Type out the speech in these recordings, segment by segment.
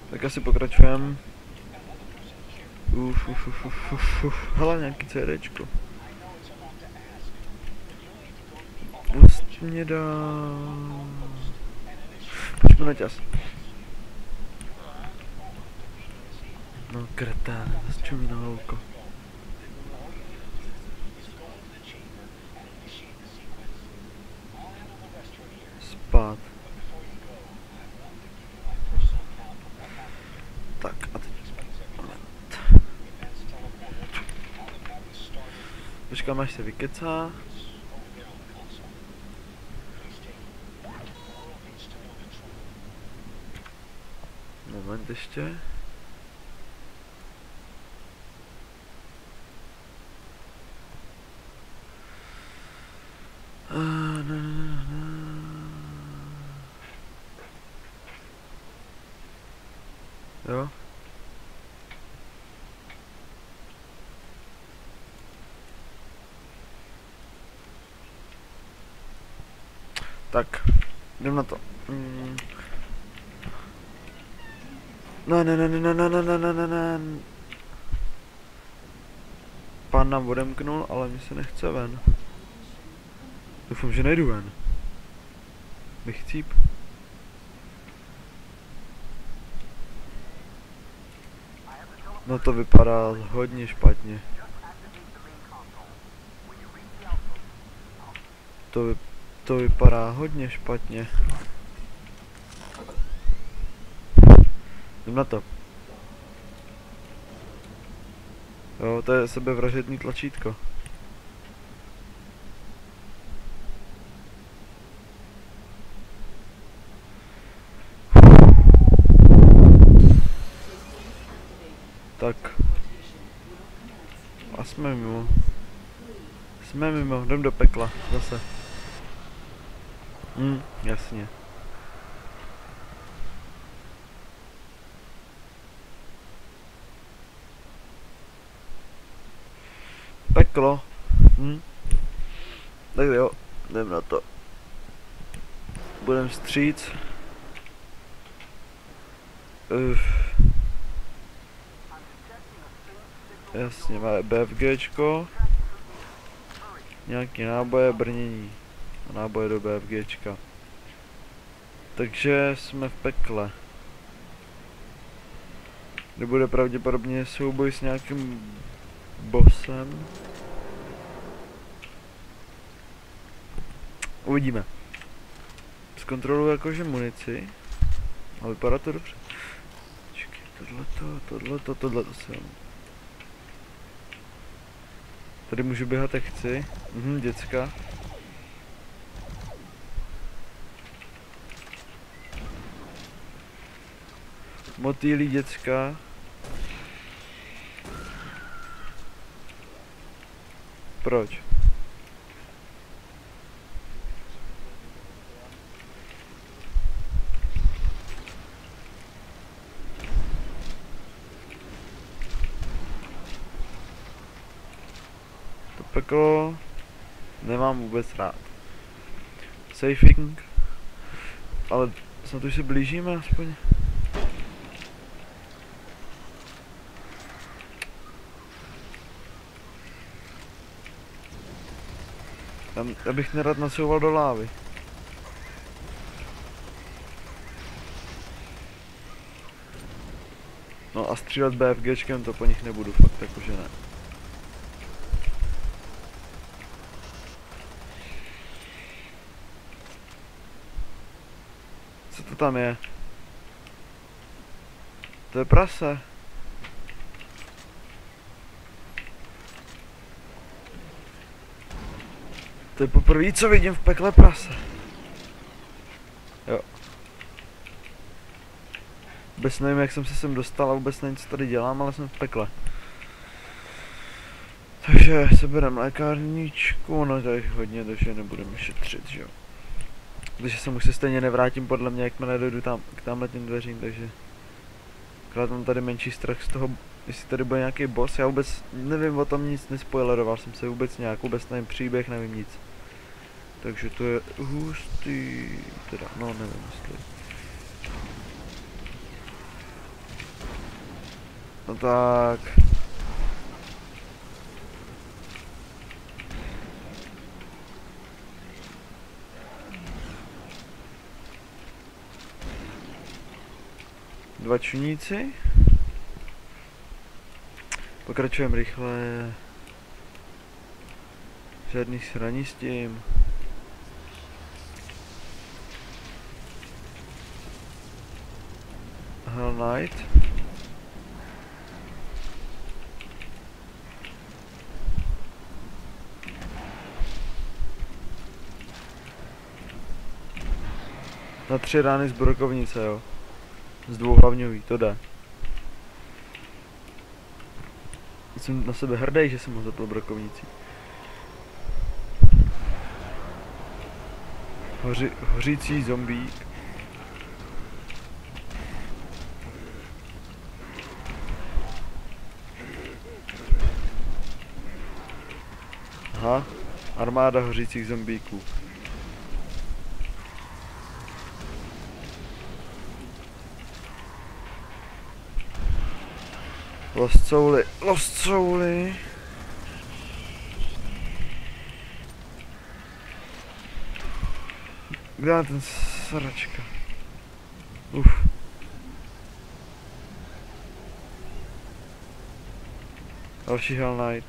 Tak asi pokračujeme. Hele, nějaký CDčko. Pust mě dál. Pojďme na ťas. No kreténe, zase čumí na holko. Spát. Tak a teď moment. Počkám, až se vykecá. Moment ještě. Jo. Tak, jdem na to. Ne. Pán nám odemknul, ale mi se nechce ven. Doufám, že nejdu ven. Bych cíp. No to vypadá hodně špatně. To vypadá hodně špatně. Jdem na to. Jo, to je sebevražedný tlačítko. Tak. A jsme mimo. Jsme mimo, jdem do pekla, zase. Jasně. Peklo. Tak jo, jdem na to. Budem stříc. Jasně, máme BFGčko. Nějaký náboje, brnění. Náboje do BFGčka. Takže jsme v pekle. Kde bude pravděpodobně souboj s nějakým bossem. Uvidíme. Zkontroluji jakože munici. A vypadá to dobře. Čekaj, tohleto jsem. Tady můžu běhat jak chci. Děcka. Motýlí děcka. Proč? To peklo nemám vůbec rád. Safing. Ale snad už se blížíme aspoň. Já bych nerad nasouval do lávy. No a střílet BFGčkem to po nich nebudu, fakt jakože ne. Co to tam je? To je prase. To je poprvé, co vidím v pekle prase. Jo. Vůbec nevím, jak jsem se sem dostal a vůbec nevím, co tady dělám, ale jsem v pekle. Takže seberem lékárničku, no tak hodně, takže nebudeme šetřit, že jo. Protože se už se stejně nevrátím podle mě, jakmile dojdu tam k tamhle těm dveřím, takže... Akorát mám tady menší strach z toho, jestli tady bude nějaký boss, já vůbec nevím o tom nic, nespoileroval jsem se vůbec nějak, vůbec nevím příběh, nevím nic. Takže to je hustý, teda, no nevím jestli. No tak. Dva čuníci. Pokračujeme rychle. Žádný sraní s tím. Hell Knight. Na 3 rány z brokovnice, jo. Z 2 hlavňový, to jde. Jsem na sebe hrdý, že jsem ho zapil brokovnicí. Hořící zombík. Aha, armáda hořících zombíků. Lost Souly, Lost Souly. Kde je ten sračka? Uf. Další Hell Knight.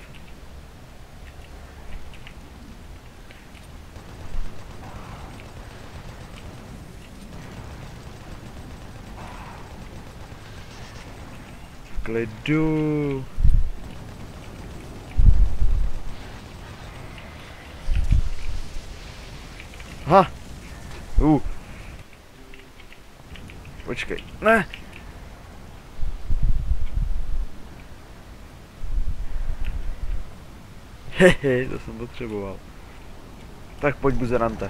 Klidu. Aha. Počkej. Ne. Hehe, to jsem potřeboval. Tak pojď, buzerante.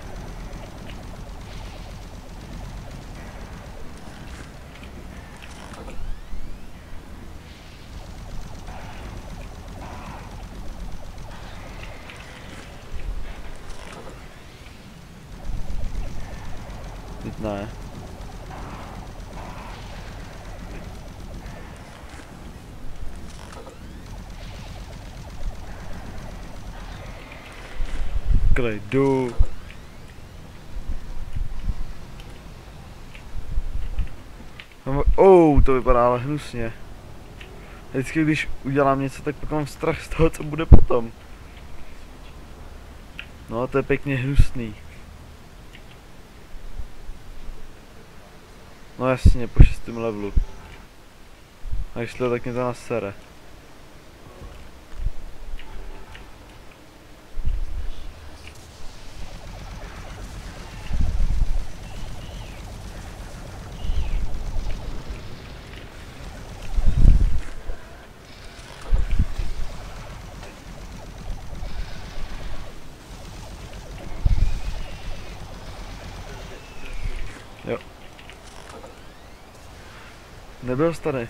Teď ne. Klidu. To vypadá ale hnusně. Vždycky, když udělám něco, tak pak mám strach z toho, co bude potom. No, to je pěkně hnusný. No jasně, po 6. levelu. A když to, tak mě to nasere. Jo. Nebyl starý.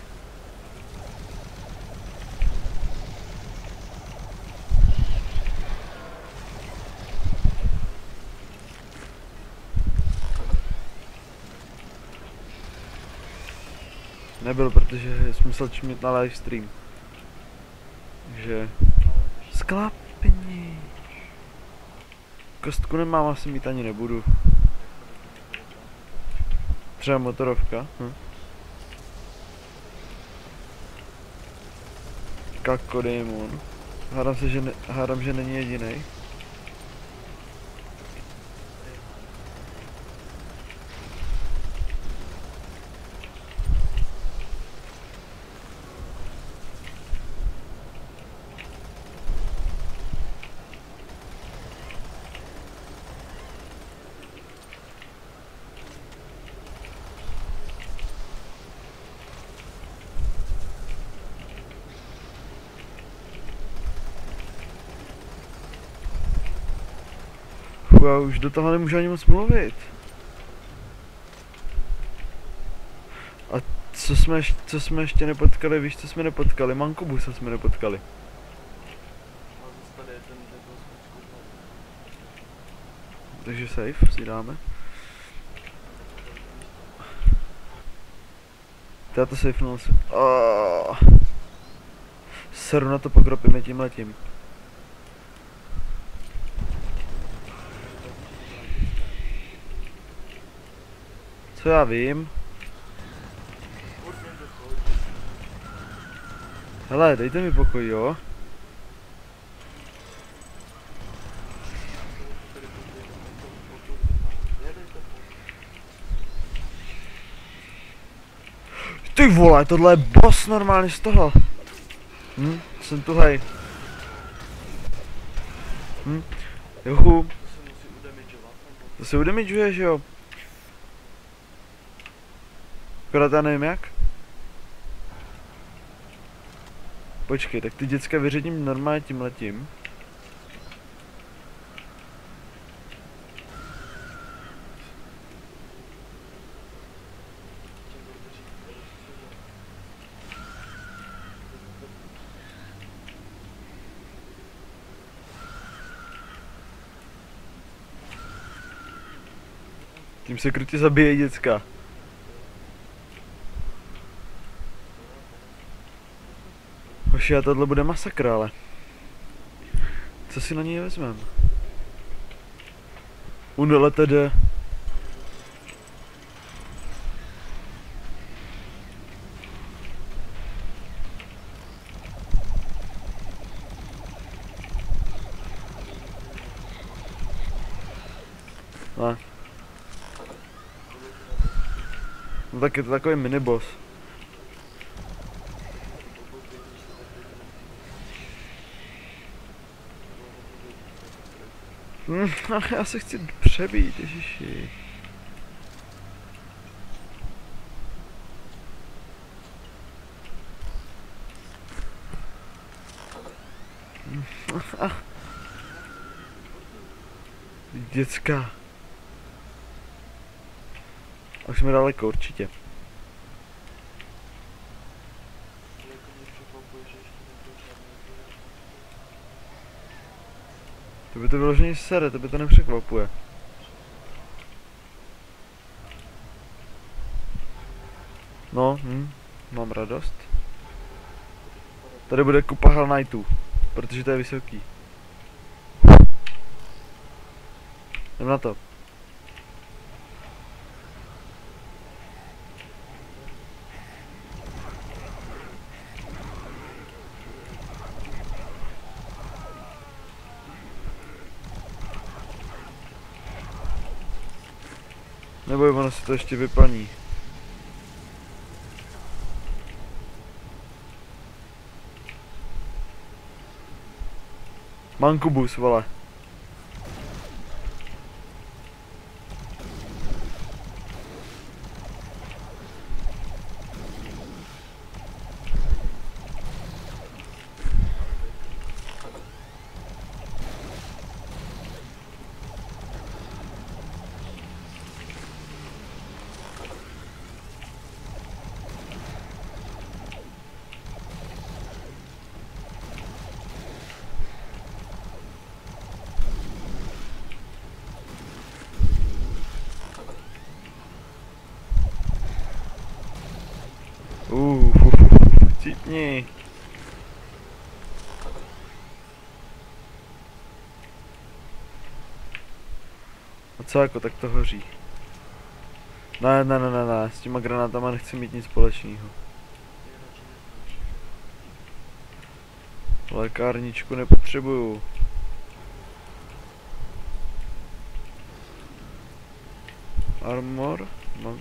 Nebyl, protože jsem musel čumět na live stream. Takže... Sklapni. Kostku nemám, asi mít ani nebudu. Třeba motorovka. Kakodemon. Hádám, že není jedinej. Já už do toho nemůžu ani moc mluvit. A co jsme ještě nepotkali, víš, co jsme nepotkali? Mankobusa jsme nepotkali. Takže safe si dáme. Já to safenul si. Seru na to, pokropíme tímhletím. Co já vím? Hele, dejte mi pokoj, jo? Ty vole, tohle je boss normálně z toho. Jsem tuhej. Juhu. To se udamageuje, že jo? Akorát já nevím jak. Počkej, tak ty děcka vyředím normálně tímhletím. Tím se krutě zabije děcka. Hoši, a tohle bude masakr, ale. Co si na něj vezmem? Unltd. Ne. No tak je to takový miniboss. Já se chci přebít, ježiši. Děcka. Už jsme daleko, určitě. To by to vyloženě sere, to by to nepřekvapuje. No, mám radost. Tady bude kupa Hell Knightů, protože to je vysoký. Jdem na to. Neboj, ono se to ještě vyplní. Mankubus, vole. Cítni. A co jako, tak to hoří. Ne, s těma granátama nechci mít nic společného. Lékárničku nepotřebuju. Armor? Mám.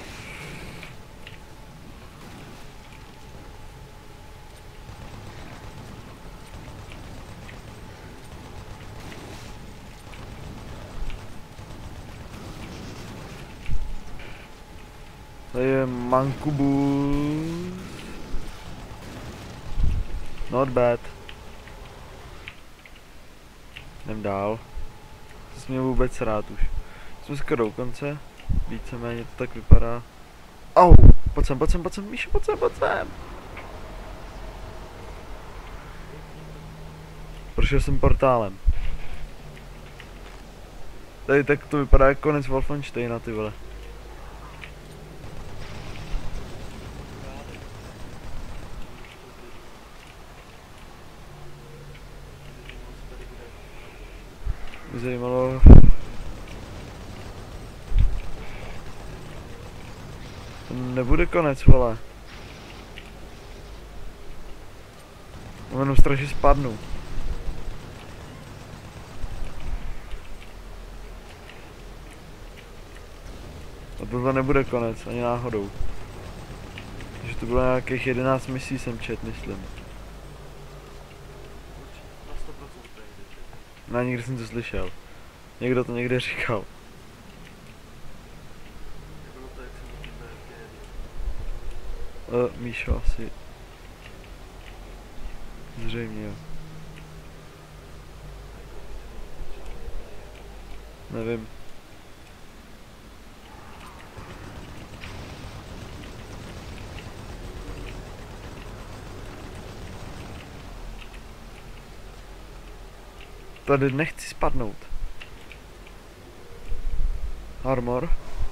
Tady je Mankubus. Not bad. Jdem dál. To jsi měl vůbec rád už. Jsme skoro u konce. Víceméně to tak vypadá. Au! Pojď sem, Míšo, pojď sem. Prošel jsem portálem. Tady tak to vypadá jako konec Wolfensteina, ty vole. Mě zajímalo... To nebude konec, vole. Jenom strašně spadnu. A tohle nebude konec, ani náhodou. Takže to bylo nějakých 11 misí jsem čet, myslím. No, někdy jsem to slyšel. Někdo to někde říkal. Míšo asi. Zřejmě jo. Nevím. Tady nechci spadnout. Armor.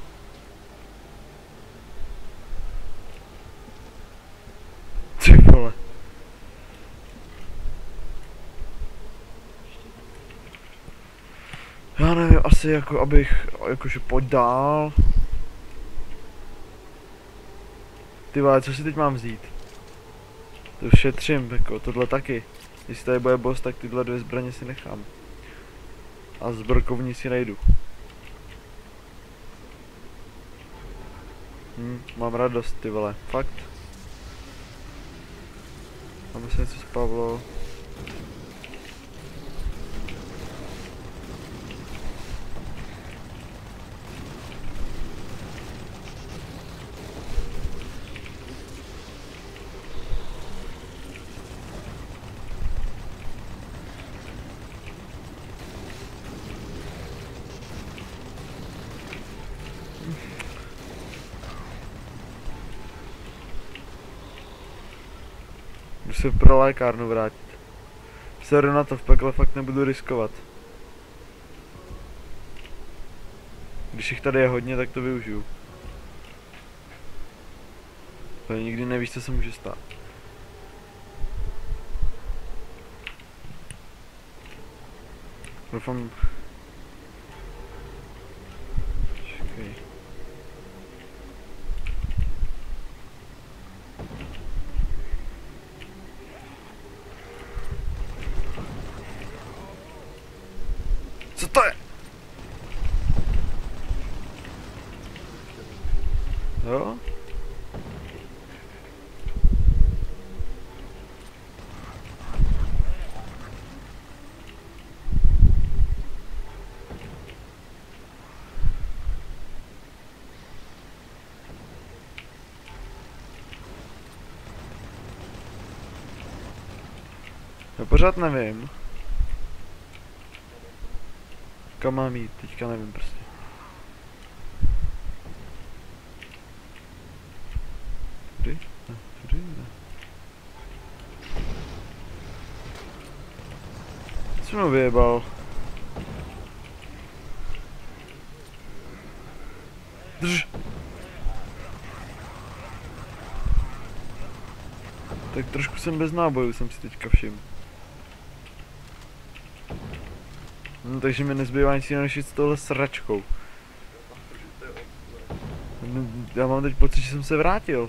Ty vole. Já nevím, asi jako abych, jakože pojď dál. Ty vole, co si teď mám vzít? To už šetřím, jako tohle taky. Jestli tady bude boss, tak tyhle 2 zbraně si nechám. A zbrkovní si najdu. Mám radost, ty vole, fakt. Máme se něco spavlo. Jdu se pro lékárnu vrátit. Seru na to, v pekle fakt nebudu riskovat. Když jich tady je hodně, tak to využiju. To nikdy nevíš, co se může stát. Doufám... Čekej. Co to je? Jo? Já pořád nevím. Kam mám jít, teďka nevím prostě. Tudy? Ne, tudy ne. Co mnou vyjebal? Drž! Tak trošku jsem bez nábojů, jsem si teďka všiml. No, takže mi nezbývá nic jiného než jít s touhle sračkou. No, já mám teď pocit, že jsem se vrátil.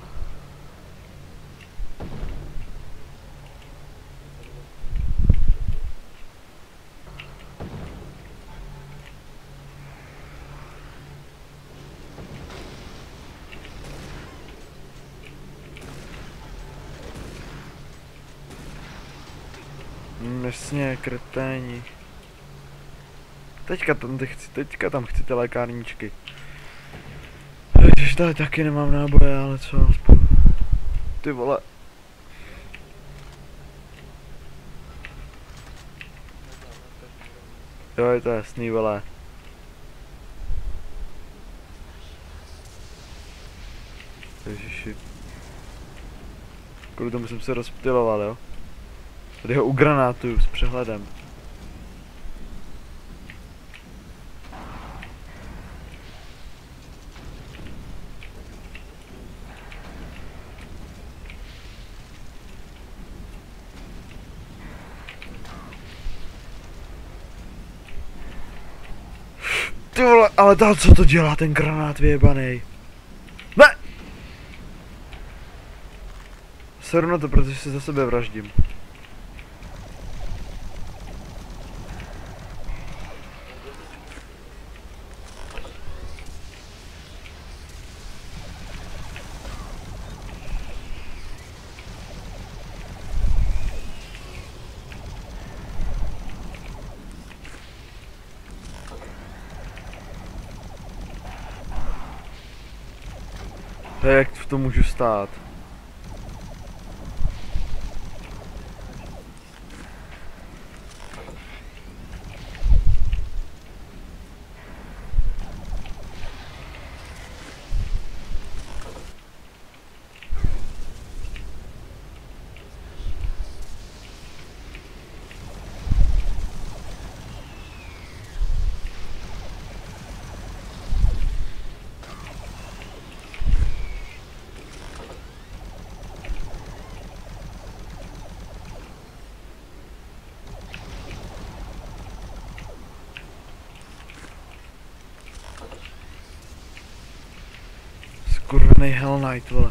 Jasně, kreténi. Teďka tam chci ty lékárničky. Ježiš, tady taky nemám náboje, ale co aspoň. Ty vole. Jo, je to jasný, vole. Ježiši. Kvůli tomu jsem se rozptyloval, jo. Tady ho ugranátuju s přehledem. Ty vole, ale dál co to dělá ten granát vyjebanej? Ne! Seru na to, protože se za sebe vraždím. To je, jak v tom můžu stát. Skurvenej Hell Knight, vole.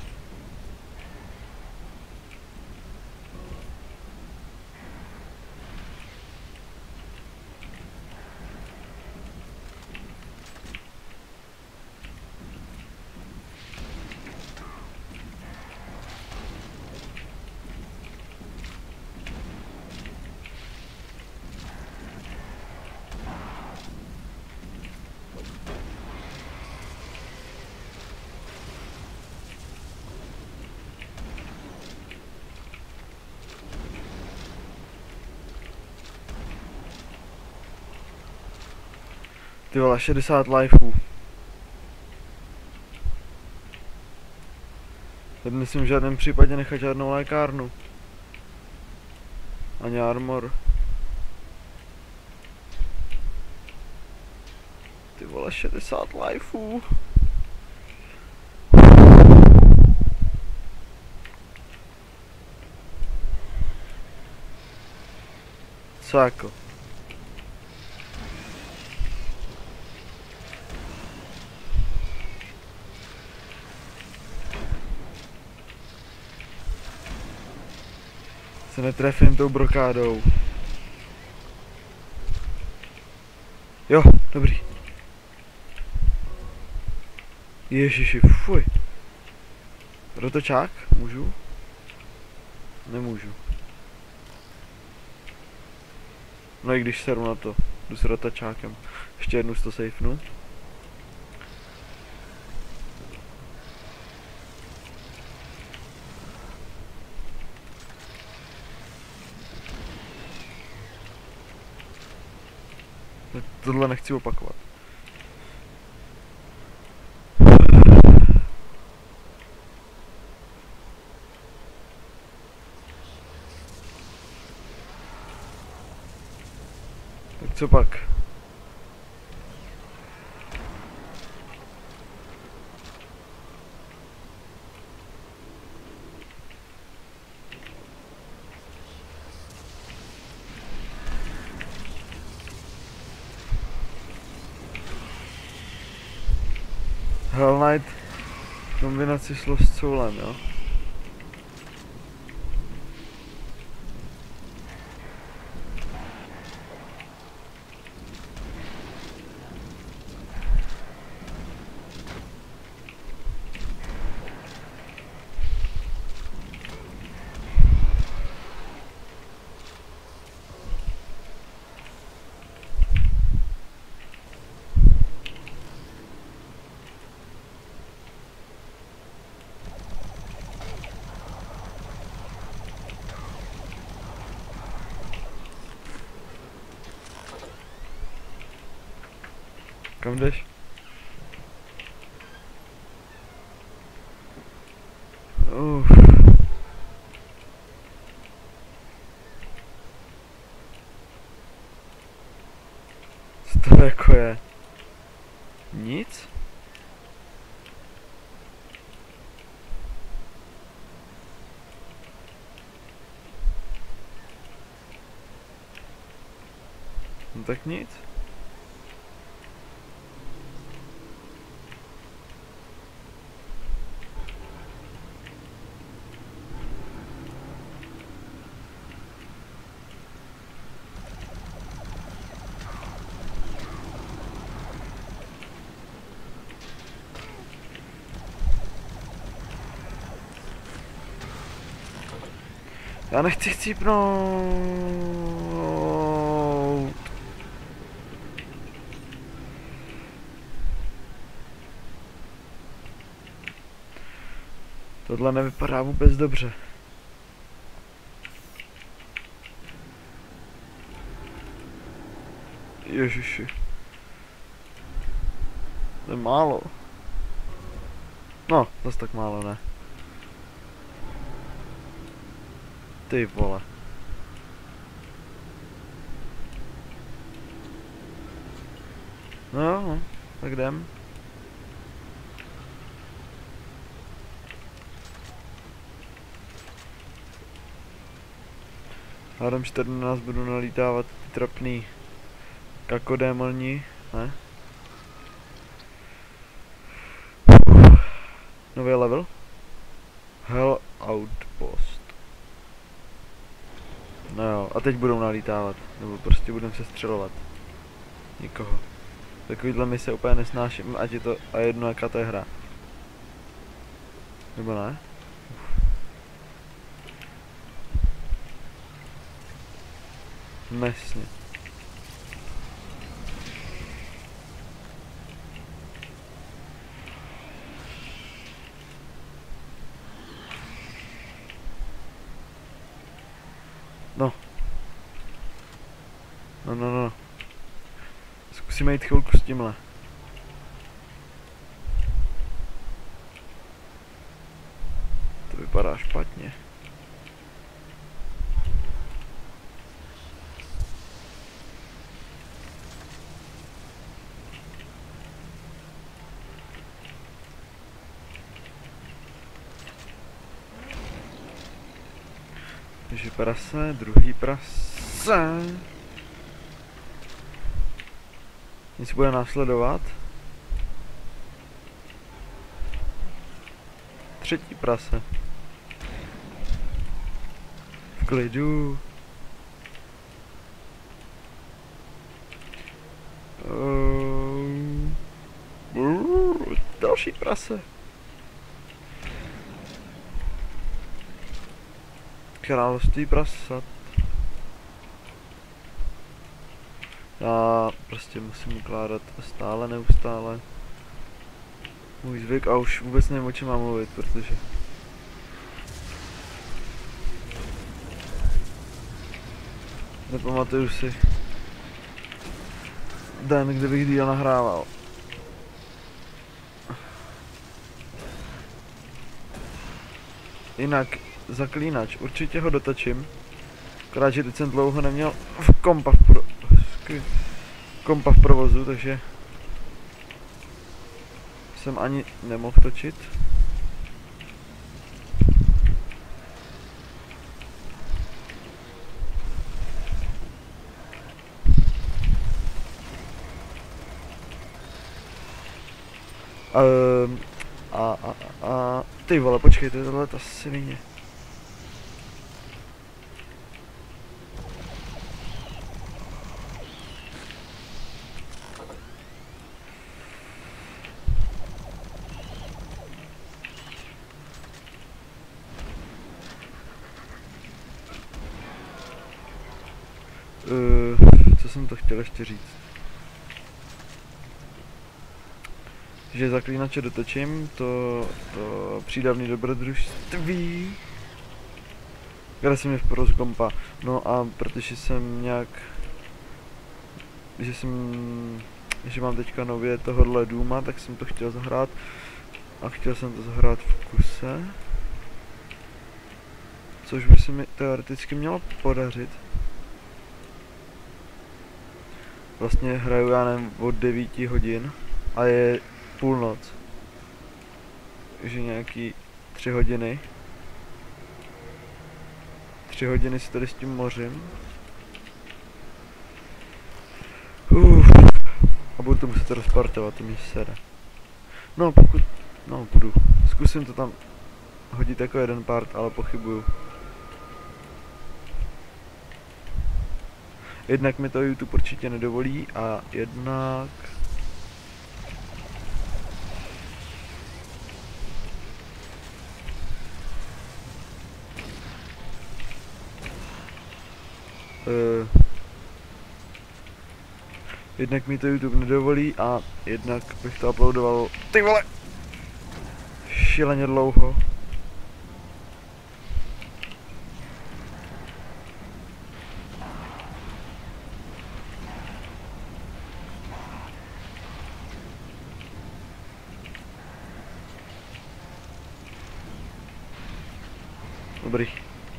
Ty vole, 60 lifeů. Teď myslím v žádném případě nechat žádnou lékárnu. Ani armor. Ty vole, 60 lifeů. Co jako? Se netrefím tou brokádou. Jo, dobrý. Ježiši, fuj. Rotočák? Můžu? Nemůžu. No i když seru na to. Jdu s rotočákem. Ještě jednu to safenu. Tohle nechci opakovat. Tak co pak? Hell Knight kombinaci slov s coulem, jo? Kam jdeš? Co to jako je? Nic? No tak nic. Já nechci chcípnout. Tohle nevypadá vůbec dobře. Ježiši. To je málo. No, zase tak málo ne. Ty vole. No, tak jdem. Hádám, že tady na nás budou nalítávat ty trapný kakodémoni, ne? Nový level? Hell Outpost. No jo, a teď budou nalítávat, nebo prostě budeme se střelovat. Nikoho. Takovýhle mise úplně nesnáším, ať je to a jedno jaká to je hra. Nebo ne? Mesně. No. No. Zkusíme jít chvilku s tímhle. To vypadá špatně. Takže prase, druhý prase. Nic bude následovat. Třetí prase. V klidu. Další prase. Království prasat. Já prostě musím ukládat stále, neustále. Můj zvyk a už vůbec nevím, o čem mám mluvit, protože... Nepamatuju si den, kdy bych díl nahrával. Jinak zaklínač, určitě ho dotočím. Akorát, že teď jsem dlouho neměl kompa v provozu, takže jsem ani nemohl točit. Ty vole, počkejte, tohle je ta svině. Co jsem to chtěl ještě říct? Že zaklínače dotočím, to přídavný dobrodružství, které se mi v provozu kompa. No a protože jsem nějak, že mám teďka nově tohohle Dooma, tak jsem to chtěl zahrát a chtěl jsem to zahrát v kuse, což by se mi teoreticky mělo podařit. Vlastně hraju, já nevím, od 9 hodin a je půlnoc. Takže nějaký 3 hodiny. 3 hodiny si tady s tím mořím. A budu to muset rozpartovat, to mi sere. No pokud, no budu. Zkusím to tam hodit jako jeden part, ale pochybuju. Jednak mi to YouTube určitě nedovolí a jednak... Jednak mi to YouTube nedovolí a jednak bych to uploadoval, ty vole, šíleně dlouho. Dobrý.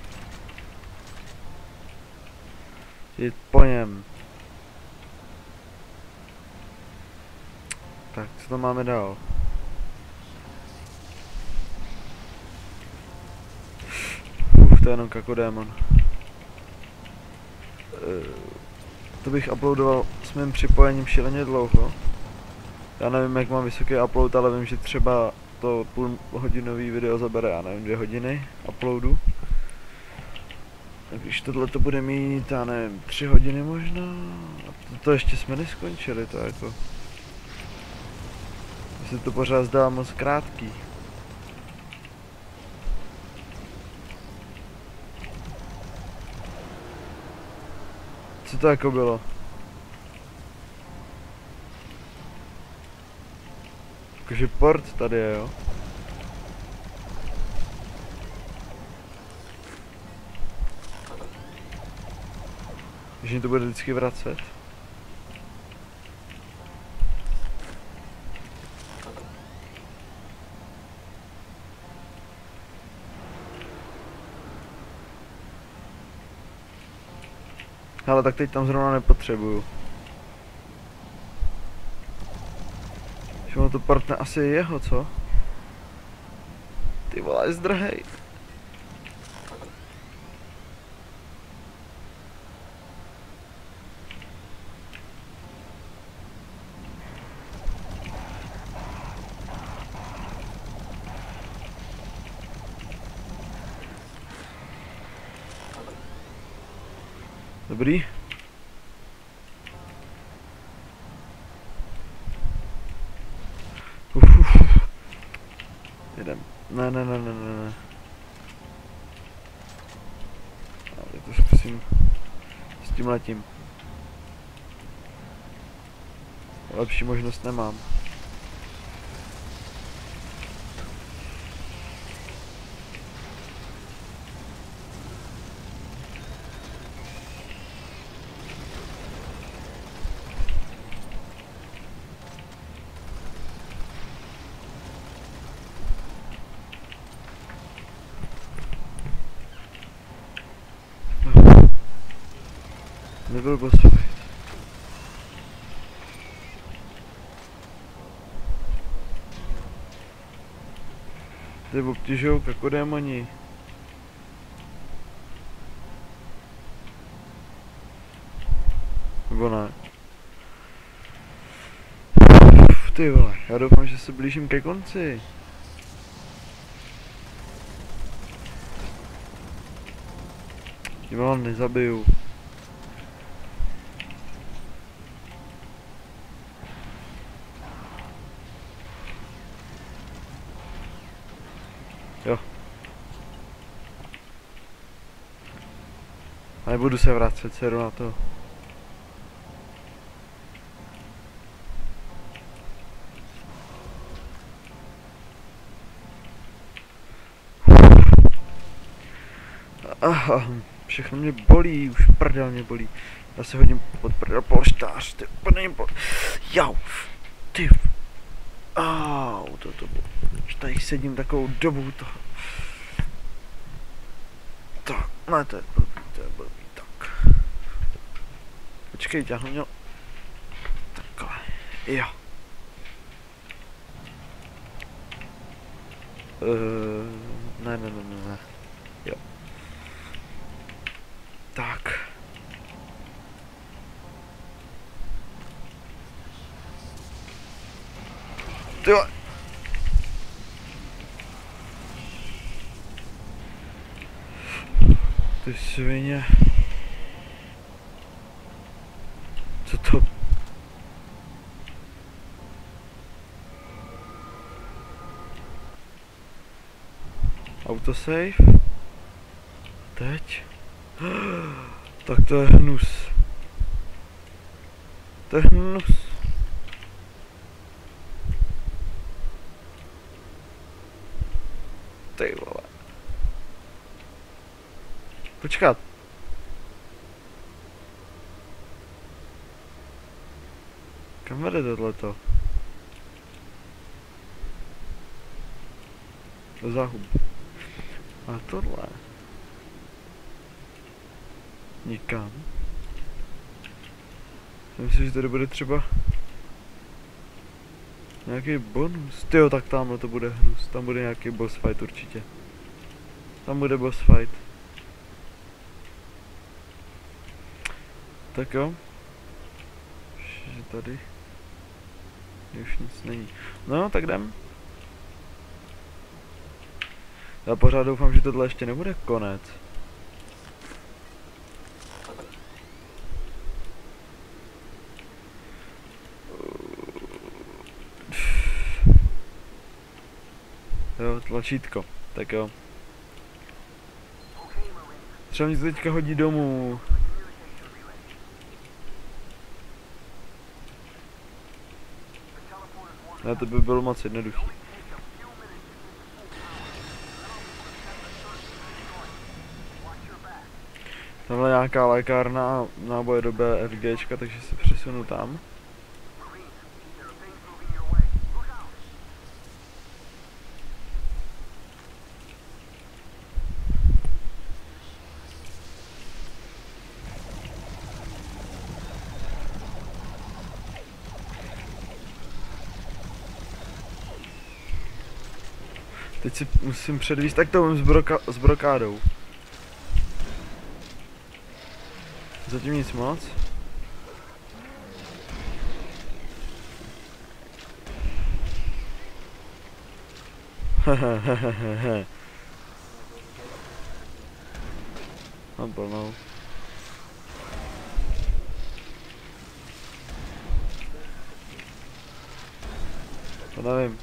Jít po něm. Tak, co tam máme dál? To je jenom kakodémon. To bych uploadoval s mým připojením šíleně dlouho. Já nevím, jak mám vysoký upload, ale vím, že třeba to půlhodinový video zabere, já nevím, 2 hodiny uploadu. Tak když tohle to bude mít, já nevím, 3 hodiny možná. A to ještě jsme neskončili, to jako. Mně se to pořád zdá moc krátký. Co to jako bylo? Jakože port tady je, jo? Že mi to bude vždycky vracet. Ale tak teď tam zrovna nepotřebuju. Že ono to partne asi jeho, co? Ty vole, je zdrhej. Dobrý. Jedem. Ne. Ale to zkusím s tím letím. Lepší možnost nemám. Nebyl boss fight. Ty obtěžujou kakodémoni. Nebo ne? Ty vole, já doufám, že se blížím ke konci. Tím vám nezabiju. Jo. A nebudu se vracet, seru na to. Všechno mě bolí, už prdel mě bolí. Já se hodím pod prdel polštář, ty úplně bolí. Jau, ty. Au, to bylo. Tady sedím takovou dobu toho. Tak, ne, to je blbý, tak. Počkej, já ho měl. Takhle, jo. Ne. Jo. Tak. Tyhle. Ty svině. Co to? Autosave? Teď? Tak to je hnus. To je hnus. Ty vole. Počkat. Kam vede tohleto? Do záhub. A tohle. Nikam. Myslím, že tady bude třeba nějaký bonus. Tyjo, tak tamhle to bude hnus. Tam bude nějaký boss fight určitě. Tam bude boss fight. Tak jo. Že tady už nic není. No, tak jdem. Já pořád doufám, že tohle ještě nebude konec. Jo, tlačítko. Tak jo. Třeba mě to teďka hodí domů. Ne, to by bylo moc jednoduchý. Tamhle nějaká lékárna a náboje do BFGčka, takže se přesunu tam. Teď si musím předvíst, tak to mám s brokádou. Zatím nic moc. Hehehehe. Mám plnou. To nevím.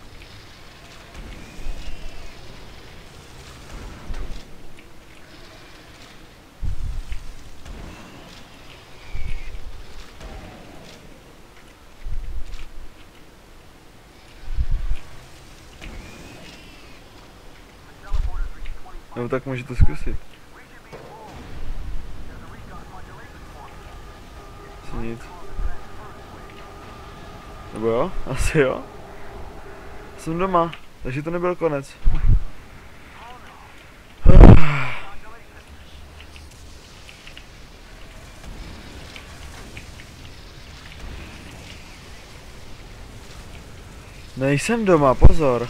No tak můžete zkusit. Asi nic. Nebo jo? Asi jo? Jsem doma, takže to nebyl konec. Nejsem doma, pozor.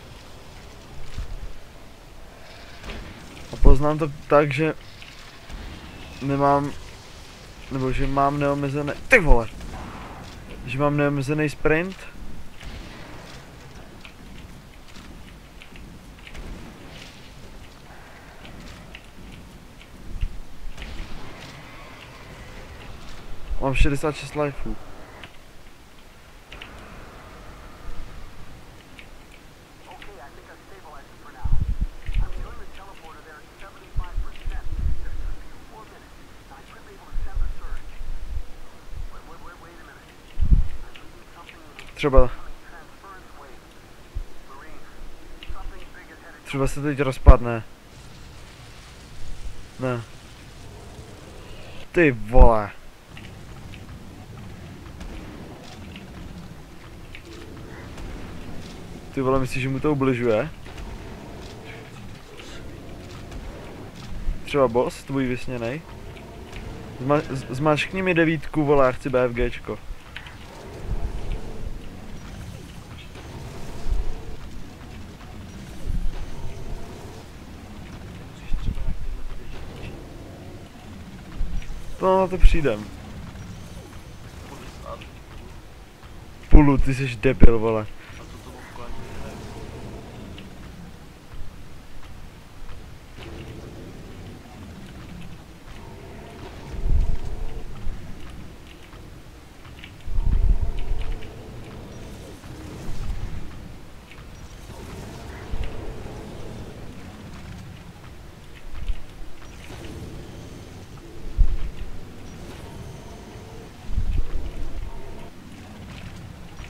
A poznám to tak, že nemám, nebo že mám neomezený, ty vole, že mám neomezený sprint. Mám 66 lifeů. Třeba se teď rozpadne. Ne. Ty vole. Ty vole, myslíš, že mu to ubližuje? Třeba boss, tvůj vysněnej. Zmaškni mi 9, vole, já chci BFGčko. To na to přijdem. Pulu, ty jsi debil, vole.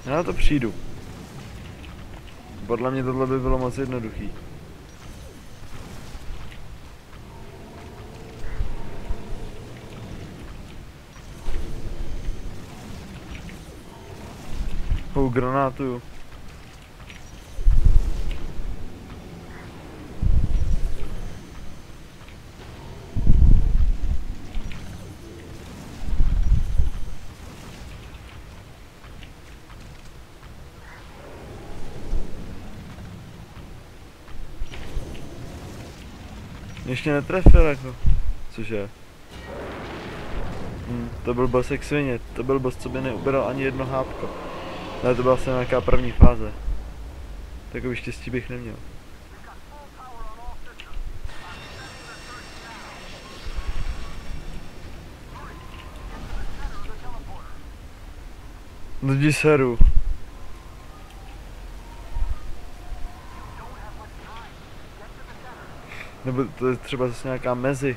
Já na to přijdu. Podle mě tohle by bylo moc jednoduchý. Granátu. Ještě netrefil jako. Cože? To byl boss jak svině. To byl boss, co by neubral ani jedno hápko. Ale to byla asi nějaká první fáze. Takový štěstí bych neměl. Lidi seru. Nebo to je třeba zase nějaká mezi.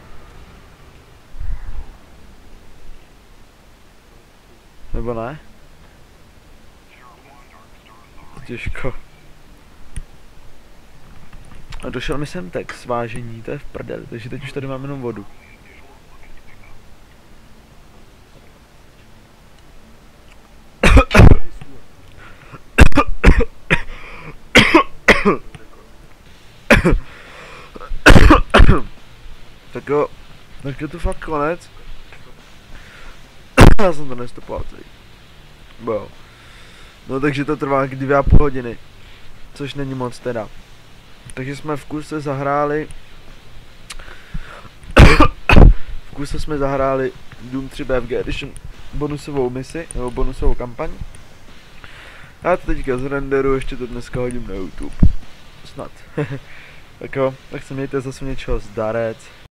Nebo ne? Těžko. A došel mi sem text svážení, to je v prdeli, takže teď už tady mám jenom vodu. Tak jo, tak je to fakt konec. Já jsem to nestopoval celý. Bo. No takže to trvá 2,5 hodiny. Což není moc teda. Takže jsme v kuse zahráli. V kuse jsme zahráli Doom 3 BFG Edition bonusovou misi, nebo bonusovou kampaň. Já to teďka zrenderu, ještě to dneska hodím na YouTube. Snad. Tak jo, tak se mějte zase něčeho zdarec.